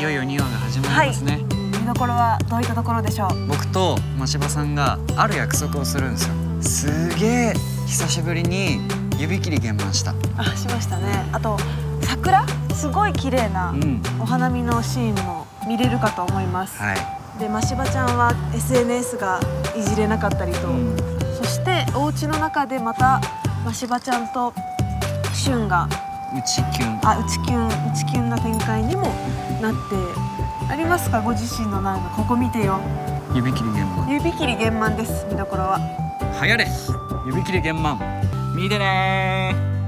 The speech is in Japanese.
よいよ2話が始まりますね。 見どころはどういったところでしょう？ 僕と真柴さんがある約束をするんですよ。すげえ久しぶりに指切り現場した。 しましたね。あと桜、すごい綺麗なお花見のシーンも見れるかと思います。 はい。 で真柴ちゃんは SNS がいじれなかったりと、そしてお家の中でまた真柴ちゃんと俊が内キュン内キュンな展開にもなってありますか？ご自身のここ見てよ。 指切り現場。 指切り現満です。見どころは流行れ指切り現場見てねー。